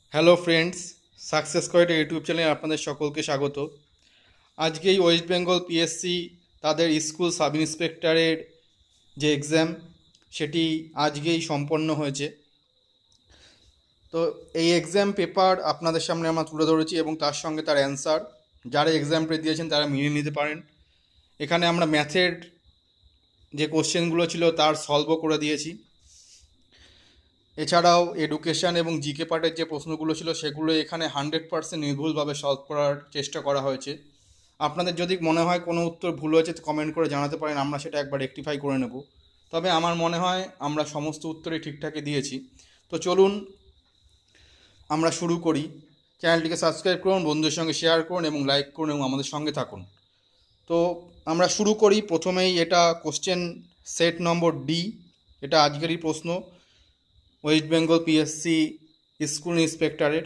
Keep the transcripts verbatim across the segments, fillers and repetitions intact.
Hello friends, success quote YouTube চ্যানেলে আপনাদের সকলকে স্বাগত। আজকেই ওয়েস্ট বেঙ্গল পিএসসি তাদের স্কুল সাব ইন্সপেক্টরের যে এক্সাম সেটি আজকেই সম্পন্ন হয়েছে। তো এই এক্সাম পেপার আপনাদের সামনে আমরা তুলে ধরেছি এবং তার সঙ্গে তার অ্যান্সার যারা এক্সামটা দিয়েছেন তারা মিলিয়ে নিতে পারেন। এখানে আমরা ম্যাথের যে কোশ্চেনগুলো ছিল তার সলভও করে দিয়েছি। এছাড়াও এডুকেশান এবং জিকে পার্টের যে প্রশ্নগুলো ছিল সেগুলো এখানে হান্ড্রেড পার্সেন্ট নির্ভুলভাবে সলভ করার চেষ্টা করা হয়েছে। আপনাদের যদি মনে হয় কোনো উত্তর ভুল হয়েছে কমেন্ট করে জানাতে পারেন, আমরা সেটা একবার রেকটিফাই করে নেব। তবে আমার মনে হয় আমরা সমস্ত উত্তরই ঠিকঠাকই দিয়েছি। তো চলুন আমরা শুরু করি। চ্যানেলটিকে সাবস্ক্রাইব করুন, বন্ধুদের সঙ্গে শেয়ার করুন এবং লাইক করুন এবং আমাদের সঙ্গে থাকুন। তো আমরা শুরু করি। প্রথমেই এটা কোশ্চেন সেট নম্বর ডি, এটা আজকেরই প্রশ্ন ওয়েস্ট বেঙ্গল পিএসসি স্কুল ইন্সপেক্টরের।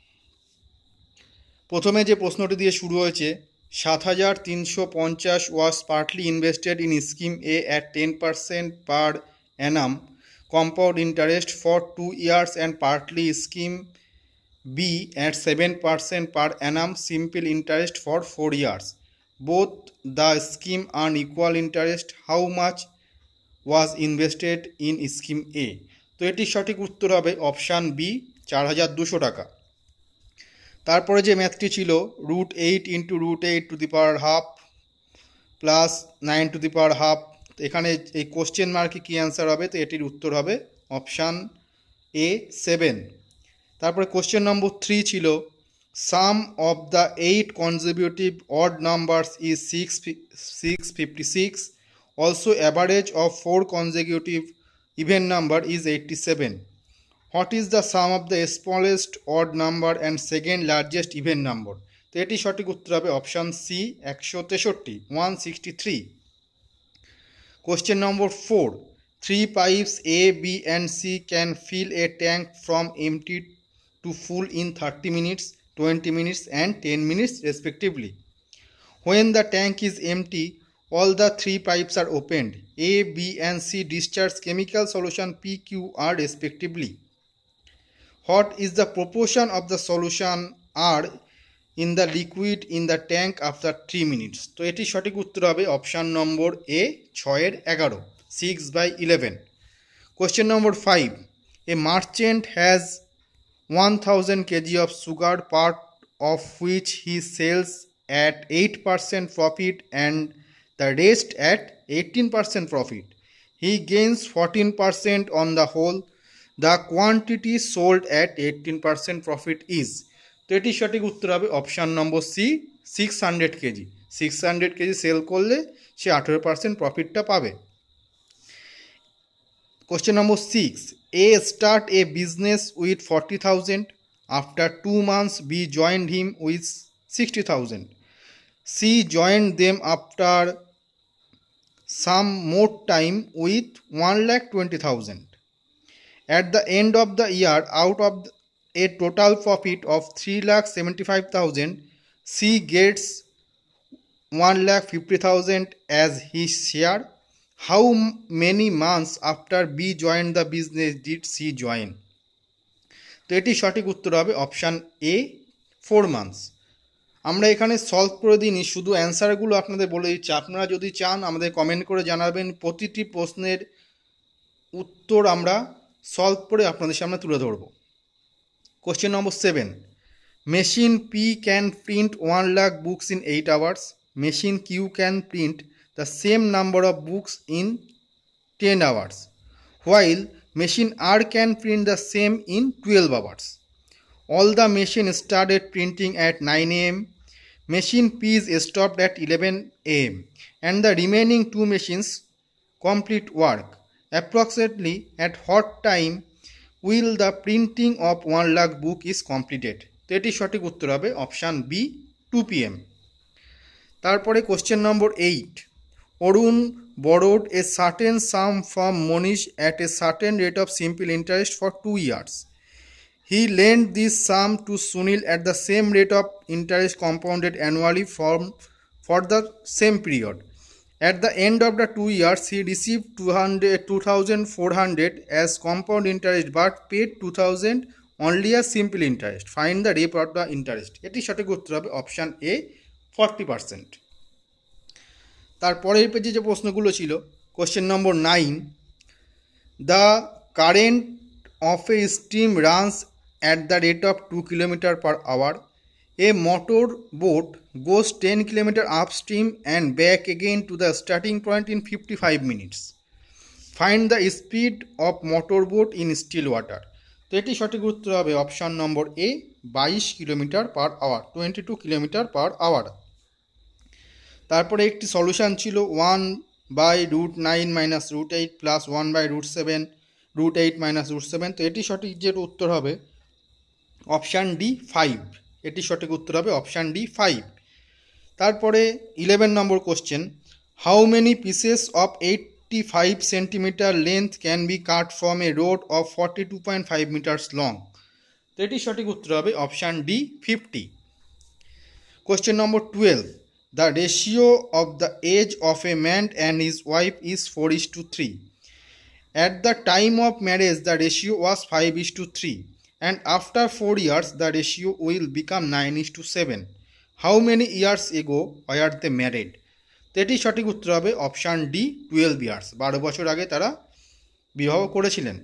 প্রথমে যে প্রশ্নটি দিয়ে শুরু হয়েছে, সাত হাজার তিনশো পঞ্চাশ was partly invested in scheme A at ten percent per annum compound interest for two years and partly scheme B at seven percent per annum simple interest for four years. Both the scheme earn equal interest. How much was invested in scheme A? তো এটির সঠিক উত্তর হবে option B, চার হাজার দুশো টাকা। তারপরে যে ম্যাথটি ছিল, root eight into root eight to the power half plus nine to the power half. এখানে এই কোশ্চেন মার্কে কী অ্যান্সার হবে? তো এটির উত্তর হবে অপশান এ, সেভেন। তারপরে কোশ্চেন নম্বর থ্রি ছিল, sum of the eight consecutive odd numbers is six six fifty six. Also average of four consecutive even number is eighty seven. What is the sum of the smallest odd number and second largest even number? তো এটি সঠিক উত্তর হবে option C, একশো তেষট্টি, one sixty three. Question number four, three pipes A B and C can feel a tank from empty to full in thirty minutes, twenty minutes and ten minutes respectively. When the tank is empty, all the three pipes are opened. A, B and C discharge chemical solution P, Q, R respectively. What is the proportion of the solution R in the liquid in the tank after three minutes? তো এটি সঠিক উত্তর হবে option number A, ছয়ের এগারো, six by eleven. Question number five, a merchant has one thousand kilograms of sugar, part of which he sells at eight percent profit and the rest at eighteen percent profit. He gains fourteen percent on the whole. The quantity sold at eighteen percent profit is. তো এটি সঠিক উত্তর হবে option number C, six hundred KG. Six hundred KG sell করলে সে আঠেরো percent প্রফিটটা পাবে। Question number six. A start a business with forty thousand. After two months, B joined him with sixty thousand. C joined them after some more time with one lakh twenty thousand. At the end of the year, out of a total profit of three lakh seventy-five thousand, C gets one lakh fifty thousand as his share. How many months after B joined the business did C join? তো এটি সঠিক উত্তর হবে option এ, four months. আমরা এখানে solve করে দিইনি, শুধু অ্যান্সারগুলো আপনাদের বলে দিচ্ছি। আপনারা যদি চান আমাদের কমেন্ট করে জানাবেন, প্রতিটি প্রশ্নের উত্তর আমরা সলভ করে আপনাদের সামনে তুলে ধরব। Question number seven, machine P can print one lakh books in eight hours. Machine Q can print the same number of books in ten hours, while machine R can print the same in twelve hours. All the machine started printing at nine a m Machine P is stopped at eleven a m and the remaining two machines complete work. Approximately at what time will the printing of one lakh book is completed? তো এটি সঠিক উত্তর হবে option B, two PM এম। তারপরে question number eight, Arun borrowed a certain sum from Monish at a certain rate of simple interest for two years. He lent this sum to Sunil at the same rate of interest compounded annually for, for the same period. At the end of the two years, he received two thousand four hundred as compound interest but paid two thousand only a simple interest, find the rate of the interest. এটি সঠিক উত্তর হবে option এ, forty percent. তারপরের পেজে যে প্রশ্নগুলো ছিল, question number nine, the current of a steam runs at the rate of two kilometers per hour. A motor boat goes ten kilometers upstream and back again to the starting point in fifty-five minutes. Find the speed of motor boat in still water. তো এটি সঠিক উত্তর হবে option number A, বাইশ kilometre per hour, twenty two kilometre per hour. তারপরে একটি solution ছিল one by root nine minus root eight plus one by root seven root eight minus root seven. তো এটি সঠিক যে উত্তর হবে অপশান ডি, ফাইভ। এটি সঠিক উত্তর হবে অপশান ডি, ফাইভ। তারপরে eleven number question, how many pieces of eighty five centimetre length can be cut from a road of forty two point five metres long. তো এটি সঠিক উত্তর হবে option D, fifty. Question number twelve, the ratio of the age of a man and his wife is four is to three. At the time of marriage, the ratio was five is to three, and after four years, the ratio will become nine is to seven. How many years ago were they married? এটি সঠিক উত্তর হবে option D, twelve years. বারো বছর আগে তারা বিবাহ করেছিলেন।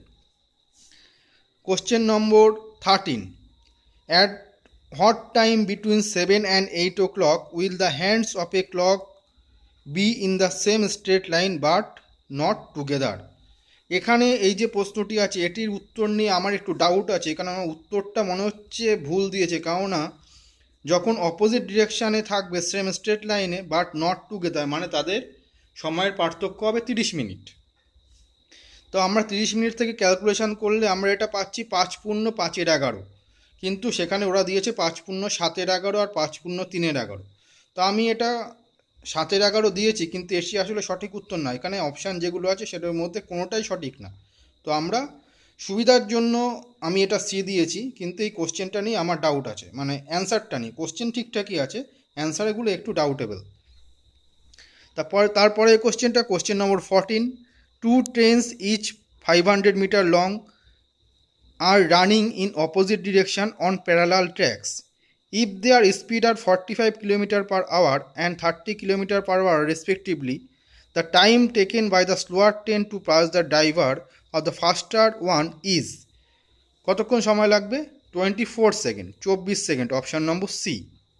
Question number thirteen, at what time between seven and eight o'clock will the hands of a clock be in the same straight line but not together. এখানে এই যে প্রশ্নটি আছে এটির উত্তর নিয়ে আমার একটু ডাউট আছে, কারণ আমার উত্তরটা মনে হচ্ছে ভুল দিয়েছে। কেননা যখন অপোজিট ডিরেকশানে থাকবে সেম স্ট্রেট লাইনে বাট নট টুগেদার, মানে তাদের সময়ের পার্থক্য হবে তিরিশ মিনিট। তো আমরা তিরিশ মিনিট থেকে ক্যালকুলেশন করলে আমরা এটা পাচ্ছি পাঁচ পূর্ণ পাঁচের এগারো, কিন্তু সেখানে ওরা দিয়েছে পাঁচ পূর্ণ সাতের এগারো আর পাঁচ পূর্ণ তিনের এগারো। তো আমি এটা সাতের এগারো দিয়েছি, কিন্তু এসি আসলে সঠিক উত্তর না। এখানে অপশান যেগুলো আছে সেটার মধ্যে কোনোটাই সঠিক না। তো আমরা সুবিধার জন্য আমি এটা সি দিয়েছি, কিন্তু এই কোশ্চেনটা নিয়ে আমার ডাউট আছে, মানে অ্যান্সারটা নিয়ে। কোশ্চেন ঠিকঠাকই আছে, অ্যান্সারগুলো একটু ডাউটেবল। তারপর তারপরে এই কোশ্চেনটা, question number fourteen, two trains each five hundred metre long are running in opposite direction on parallel tracks. If their speed are forty-five kilometers per hour and thirty kilometers per hour respectively, the time taken by the slower train to pass the driver of the faster one is, কতক্ষণ সময় লাগবে? Twenty four second, চব্বিশ second, option number C.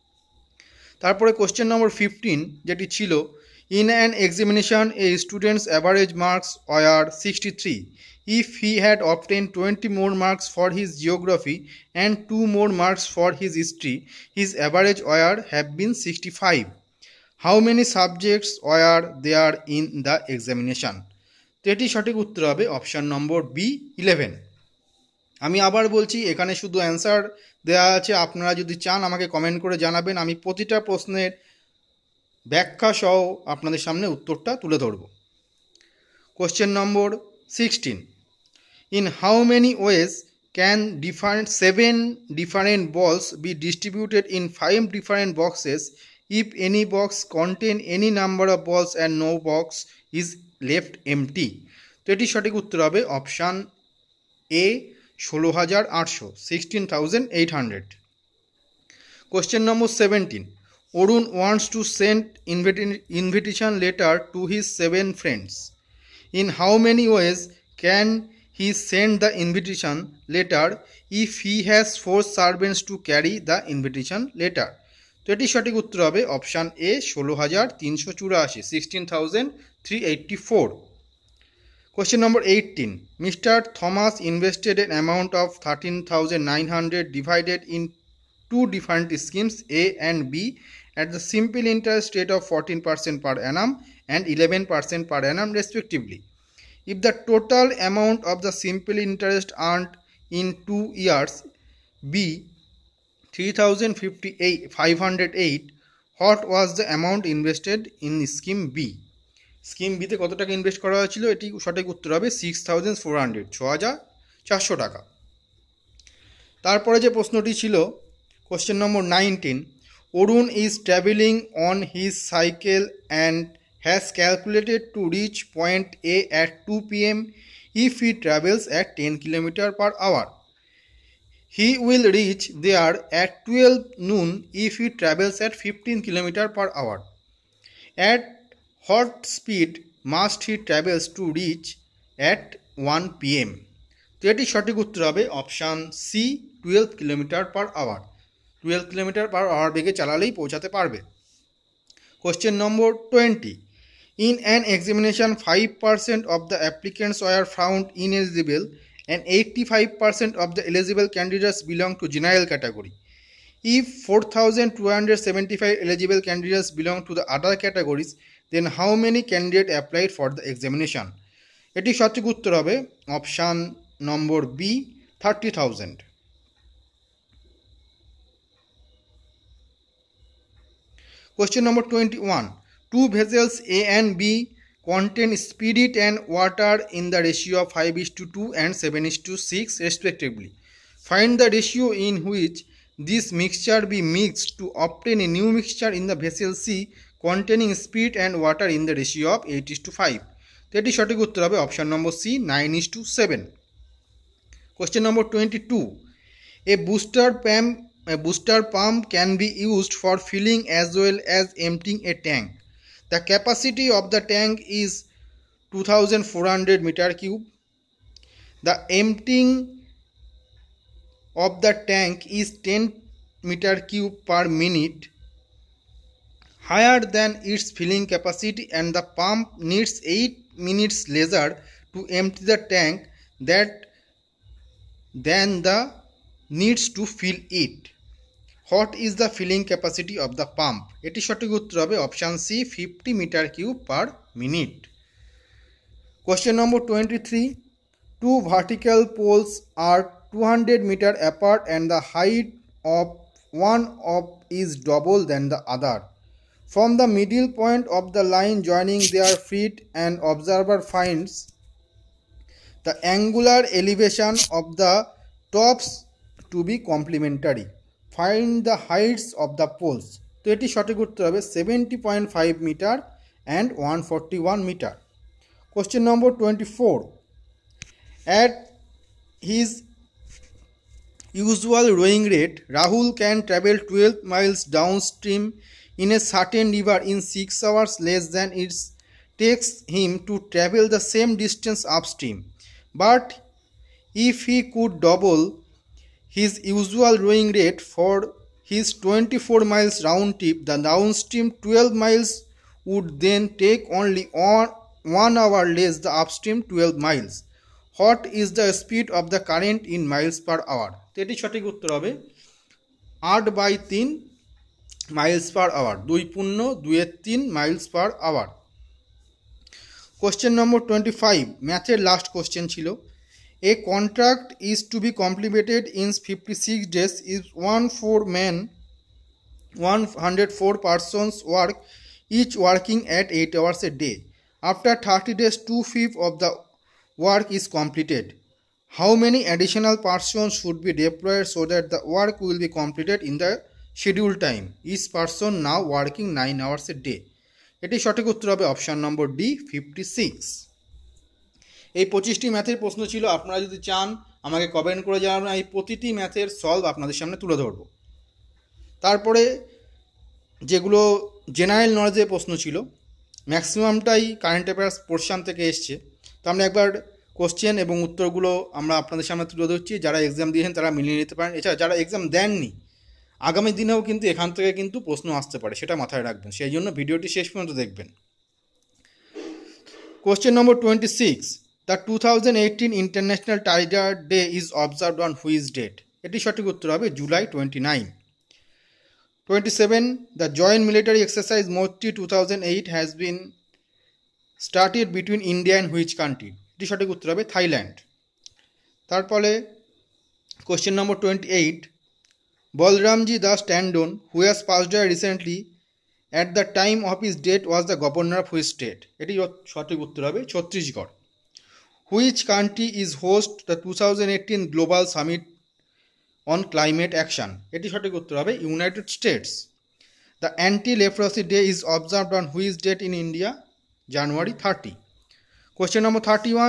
তারপরে question number fifteen যেটি ছিল, in an examination a students average marks were sixty three. If he had obtained twenty more marks for his geography and two more marks for his history, his average were have been sixty-five. How many subjects were there in the examination? তো এটি সঠিক উত্তর হবে option number B, eleven. আমি আবার বলছি, এখানে শুধু অ্যান্সার দেওয়া আছে, আপনারা যদি চান আমাকে কমেন্ট করে জানাবেন, আমি প্রতিটা প্রশ্নের ব্যাখ্যা সহ আপনাদের সামনে উত্তরটা তুলে ধরব। Question number sixteen, in how many ways can different seven different balls be distributed in five different boxes if any box contain any number of balls and no box is left empty? তো এটি সঠিক উত্তর হবে option এ, ষোলো হাজার আটশো, sixteen thousand eight hundred. Question number seventeen, Arun wants to send invitation letter to his seven friends. In how many ways can he send the invitation letter if he has four servants to carry the invitation letter? তো এটি সঠিক উত্তর হবে option এ, ষোলো হাজার তিনশো চুরাশি, sixteen thousand three eighty four. Question number eighteen, mister Thomas invested an amount of thirteen thousand nine hundred divided in two different schemes A and B at the simple interest rate of fourteen percent per annum and eleven percent per annum respectively. If the total amount of the simple interest earned in two years be three thousand five hundred eight, what was the amount invested in scheme B? Scheme বিতে কত টাকা invest করা হয়েছিল? এটি সঠিক উত্তর হবে six thousand four hundred, ছ হাজার চারশো টাকা। তারপরে যে প্রশ্নটি ছিল, question number nineteen, Arun is travelling on his cycle and has calculated to reach point A at two p m if he travels at ten kilometers per hour. He will reach there at twelve noon if he travels at fifteen kilometers per hour. At what speed must he travels to reach at one p m? তো এটি সঠিক উত্তর হবে option C, twelve kilometre per hour. Twelve kilometre per hour বেগে চালালেই পৌঁছাতে পারবে। Question number twenty. In an examination, five percent of the applicants were found ineligible and eighty-five percent of the eligible candidates belong to general category. If four thousand two hundred seventy-five eligible candidates belong to the other categories, then how many candidates applied for the examination? এটি সঠিক উত্তর হবে option number B, thirty thousand. Question number twenty-one. Two vessels A and B contain spirit and water in the ratio of five is to two and seven is to six respectively. Find the ratio in which this mixture be mixed to obtain a new mixture in the vessel C containing spirit and water in the ratio of eight is to five. তো এটি সঠিক উত্তর হবে option number C, nine is to seven. Question number twenty-two. A booster pump, a booster pump can be used for filling as well as emptying a tank. The capacity of the tank is two thousand four hundred meter cube. The emptying of the tank is ten meter cube per minute, higher than its filling capacity, and the pump needs eight minutes later to empty the tank that than the needs to fill it. What is the filling capacity of the pump? এটি সঠিক উত্তর হবে option C, fifty metre cube per minute. Question number twenty-three. Two vertical poles are two hundred meter apart and the height of one of is double than the other. From the middle point of the line joining their feet, an observer finds the angular elevation of the tops to be complementary. Find the heights of the poles. তো এটি সঠিক উত্তর হবে seventy point five metre and one forty one metre. Question number twenty four. At his usual rowing rate, Rahul can travel twelve miles downstream in a certain river in six hours less than it takes him to travel the same distance upstream. But if he could double his usual rowing rate for his twenty-four miles round trip, the downstream twelve miles would then take only one hour less the upstream twelve miles. What is the speed of the current in miles per hour? তো এটি সঠিক উত্তর হবে আট by তিন miles per hour, দুই পূর্ণ দুইয়ের তিন miles per hour. Question number twenty five, ম্যাথের লাস্ট কোশ্চেন ছিল। A contract is to be completed in fifty-six days if one four men, one hundred four persons work, each working at eight hours a day. After thirty days, two-fifths of the work is completed. How many additional persons should be deployed so that the work will be completed in the scheduled time? Each person now working nine hours a day. এটি সঠিক উত্তর হবে option number D, fifty six. এই পঁচিশটি ম্যাথের প্রশ্ন ছিল। আপনারা যদি চান আমাকে কমেন্ট করে জানাবেন, এই প্রতিটি ম্যাথের সলভ আপনাদের সামনে তুলে ধরব। তারপরে যেগুলো জেনারেল নলেজের প্রশ্ন ছিল ম্যাক্সিমামটাই কারেন্ট অ্যাফেয়ার্স পোর্শন থেকে এসছে। তো আমরা একবার কোশ্চেন এবং উত্তরগুলো আমরা আপনাদের সামনে তুলে ধরছি। যারা এক্সাম দিয়েছেন তারা মিলিয়ে নিতে পারেন। এছাড়া যারা এক্সাম দেননি আগামী দিনেও কিন্তু এখান থেকে কিন্তু প্রশ্ন আসতে পারে, সেটা মাথায় রাখবেন। সেই জন্য ভিডিওটি শেষ পর্যন্ত দেখবেন। Question number twenty six. The two thousand eighteen International Tiger Day is observed on which date? এটি সঠিক উত্তর হবে July twenty nine. Twenty seven. The joint military exercise Moti two thousand eight has been started between India and which country? এটি সঠিক উত্তর হবে Thailand. তারপরে question number twenty eight. Balramji Das Tandon, who has passed away recently, at the time of his death was the governor of which state? এটি সঠিক উত্তর হবে Chhattisgarh. Which country is host the two thousand eighteen Global Summit on Climate Action? এটি সঠিক উত্তর হবে United States. The Anti-Leprosy Day is observed on which date in India? January thirty. Question number thirty-one.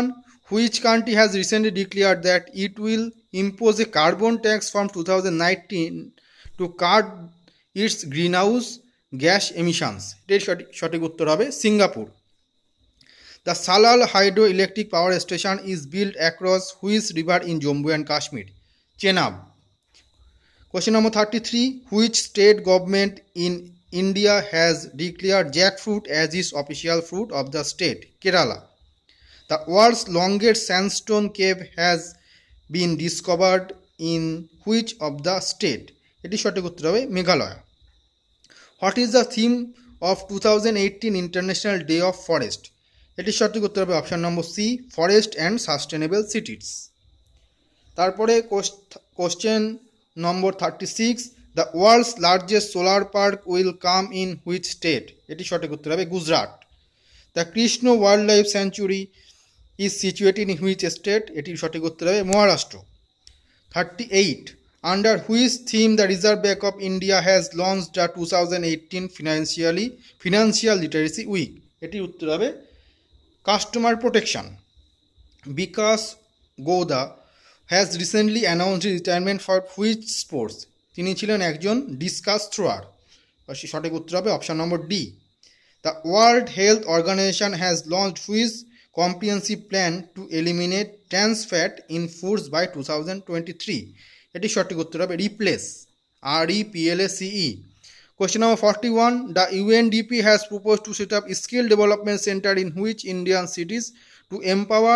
Which country has recently declared that it will impose a carbon tax from two thousand nineteen to curb its greenhouse gas emissions? এর সঠিক সঠিক উত্তর হবে Singapore. The Salal hydroelectric power station is built across which river in Jammu and Kashmir? Chenab. Question number thirty-three. Which state government in India has declared jackfruit as its official fruit of the state? Kerala. The world's longest sandstone cave has been discovered in which of the state? এটি সঠিক উত্তর হবে Meghalaya. What is the theme of two thousand eighteen International Day of Forest? এটি সঠিক উত্তর হবে option number C, forest and sustainable cities. তারপরে question number thirty six, the world's largest solar park will come in which state? এটি সঠিক উত্তর হবে Gujarat. The Krishna wildlife sanctuary is situated in which state? এটির সঠিক উত্তর হবে Maharashtra. Thirty eight, under which theme the Reserve Bank of India has launch the two thousand eighteen financially financial literacy week? এটির উত্তর হবে customer protection. Vikas Gowda has recently announced retirement for which sports? তিনি ছিলেন একজন ডিসকাস থ্রোয়ার। সঠিক উত্তর হবে option number D. The World Health Organization has launched which comprehensive plan to eliminate trans fat in foods by two thousand twenty-three? এটি সঠিক উত্তর হবে replace, R E P L S C E. Question number forty-one, the U N D P has proposed to set up a skill development center in which Indian cities to empower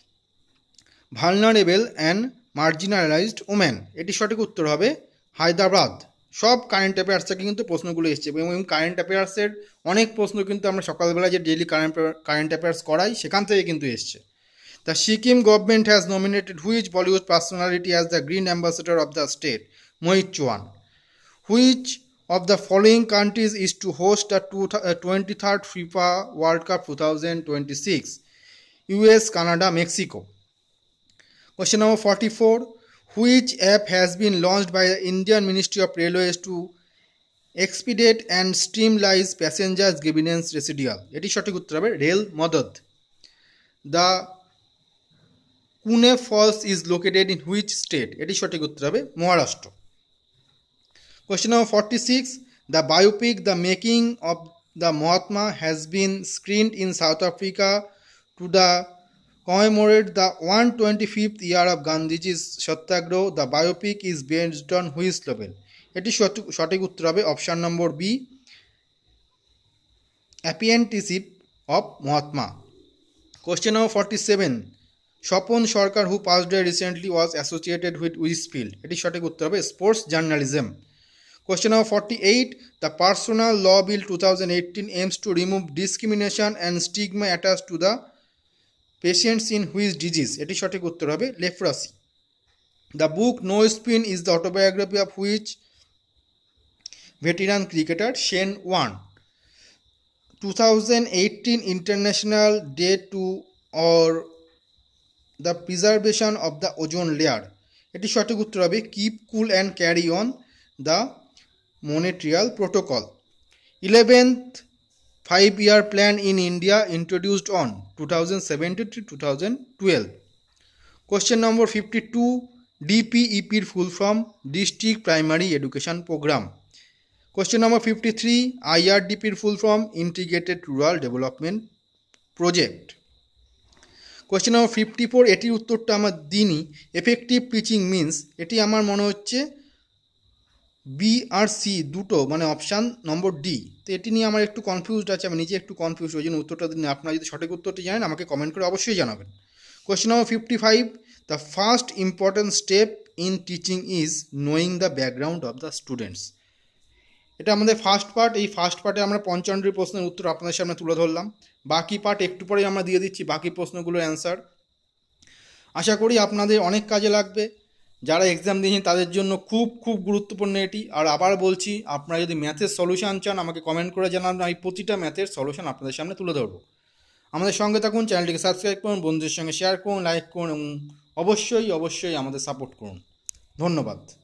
vulnerable and marginalized women? এটি সঠিক উত্তর হবে হায়দ্রাবাদ। সব current affairs থেকে কিন্তু প্রশ্নগুলো এসছে এবং কারেন্ট অ্যাফেয়ার্সের অনেক প্রশ্ন কিন্তু আমরা সকালবেলা যে ডেইলি কারেন্ট কারেন্ট অ্যাফেয়ার্স করাই সেখান থেকে কিন্তু এসছে। The Sikkim government has nominated which Bollywood personality as the green ambassador of the state? Mohit Chauhan. Which of the following countries is to host the twenty-third FIFA World Cup twenty twenty-six? U S, Canada, Mexico. Question number forty-four, which app has been launched by the Indian Ministry of Railways to expedite and streamline passengers grievance residual? এটি সঠিক উত্তর হবে rail মদদ। The Pune Falls is located in which state? এটি সঠিক উত্তর হবে Maharashtra. Question number forty-six, the biopic The Making of the Mahatma has been screened in South Africa to the commemorate the one hundred twenty-fifth year of Gandhiji's Satyagraha. The biopic is based on which novel? এটি সঠিক উত্তর হবে option number B, apprenticeship of Mahatma. Question number forty-seven, Swapan Sarkar who passed away recently was associated with which field? এটি সঠিক উত্তর হবে sports journalism. Question number forty-eight, the Personal Law Bill twenty eighteen aims to remove discrimination and stigma attached to the patients in which disease? এটি সঠিক উত্তর হবে leprosy. The book No Spin is the autobiography of which veteran cricketer? Shane Warne. twenty eighteen International Day to or the preservation of the ozone layer? এটি সঠিক উত্তর হবে Keep Cool and Carry On, the Montreal Protocol. eleventh five-year plan in India introduced on two thousand seventeen to two thousand twelve. Question number fifty-two, D P E P full from District Primary Education Program? Question number fifty-three, I R D P full from Integrated Rural Development Project. Question number fifty-four, এটির উত্তরটা আমার দিনই। Effective teaching means, এটি আমার মনে হচ্ছে B আর C দুটো, মানে অপশান নম্বর ডি। তো এটি নিয়ে আমার একটু কনফিউজড আছে, আমি নিজে একটু কনফিউজ ওই জন্য উত্তরটা দিন। আপনারা যদি সঠিক উত্তরটি জানেন আমাকে কমেন্ট করে অবশ্যই জানাবেন। Question number fifty five, the first important step in teaching is knowing the background of the students? এটা আমাদের ফার্স্ট পার্ট। এই ফার্স্ট পার্টে আমরা পঞ্চান্নটি প্রশ্নের উত্তর আপনাদের সামনে তুলে ধরলাম। বাকি পার্ট একটু পরেই আমরা দিয়ে দিচ্ছি বাকি প্রশ্নগুলোর অ্যান্সার। আশা করি আপনাদের অনেক কাজে লাগবে। যারা এক্সাম দিয়েছেন তাদের জন্য খুব খুব গুরুত্বপূর্ণ এটি। আর আবার বলছি, আপনারা যদি ম্যাথের সলিউশান চান আমাকে কমেন্ট করে জানান, আমি প্রতিটা ম্যাথের সলিউশান আপনাদের সামনে তুলে ধরবো। আমাদের সঙ্গে থাকুন, চ্যানেলটিকে সাবস্ক্রাইব করুন, বন্ধুদের সঙ্গে শেয়ার করুন, লাইক করুন এবং অবশ্যই অবশ্যই আমাদের সাপোর্ট করুন। ধন্যবাদ।